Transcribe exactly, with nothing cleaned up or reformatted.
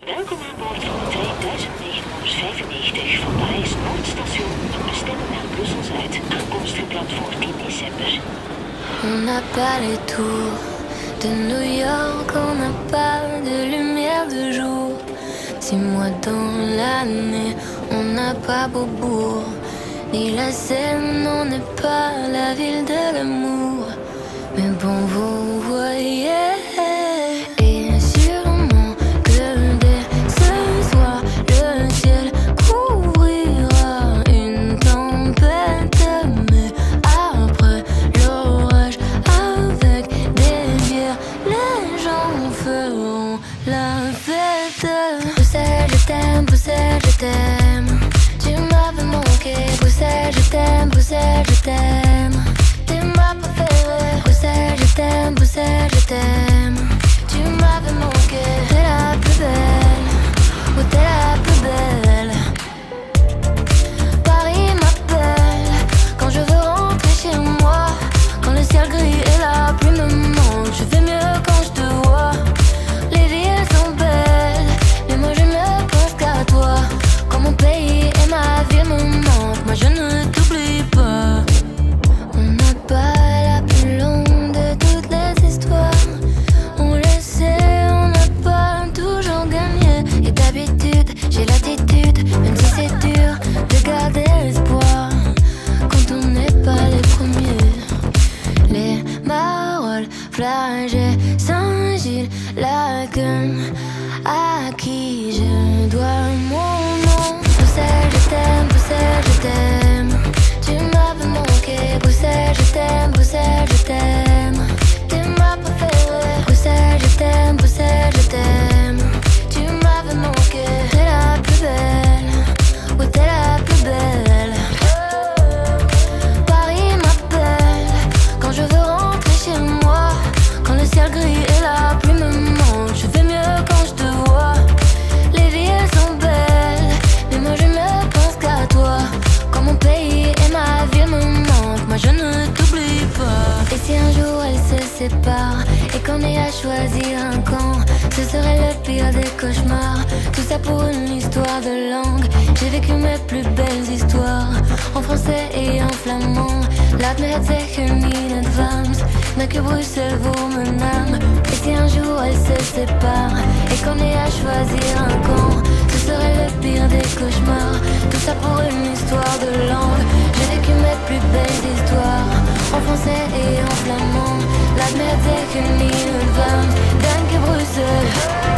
Welkom aan boord van de trein duizend negenhonderdvijfennegentig van Parijs Noordstation, bestemming naar Bruxelles-Zuid. Aankomst gepland voor tien december. On n'a pas les tours de New York, on n'a pas de lumière de jour. Six mois dans l'année, on n'a pas Beaubourg, ni la Seine, on n'est pas la ville de l'amour. Mais bon, vous voyez. Je t'aime, tu m'avais manqué. Bruxelles, je t'aime, Bruxelles, je t'aime. T'es ma préférée. Bruxelles, je t'aime, Bruxelles, je t'aime. Tu m'avais manqué. T'es la plus belle, oh t'es la plus belle. Paris m'appelle quand je veux rentrer chez moi. Quand le ciel gris et la pluie me manquent, je fais mieux quand je te vois. Les villes sont belles, mais moi je ne pense qu'à toi. Mon pays et ma vie me manquent, moi je ne t'oublie pas. On n'a pas la plus longue de toutes les histoires. On le sait, on n'a pas toujours gagné. Et d'habitude, j'ai l'attitude, même si c'est dur, de garder l'espoir quand on n'est pas les premiers. Les Marolles, Flagey, Saint-Gilles, Laken, à qui je dois mon nom. Bruxelles, je t'aime, Bruxelles, je t'aime. Tu m'avais manqué. Bruxelles, je t'aime, Bruxelles, je t'aime. T'es ma préférée. Bruxelles, je t'aime, Bruxelles, je t'aime. Tu m'avais manqué. T'es la plus belle, oh t'es la plus belle. Paris m'appelle quand je veux rentrer chez moi. Quand le ciel gris et la pluie me manquent, je fais mieux quand je te vois. Les villes sont belles, mais moi je ne pense qu'à toi. Quand mon pays et ma ville me manquent, moi je ne t'oublie pas. Et si un jour elles se séparent et qu'on ait à choisir un camp, ce serait le pire des cauchemars. Tout ça pour une histoire de langue. J'ai vécu mes plus belles histoires en français et en flamand. Laat me het zeggen in het Vlaams, mais que Bruxelles vaut mon âme. Et si un jour elles se séparent et qu'on ait à choisir un camp, ce serait le pire des cauchemars. Tout ça pour une histoire de langue. J'ai vécu mes plus belles histoires en français et en flamand. Laat me het zeggen in het Vlaams, dank je Bruxelles.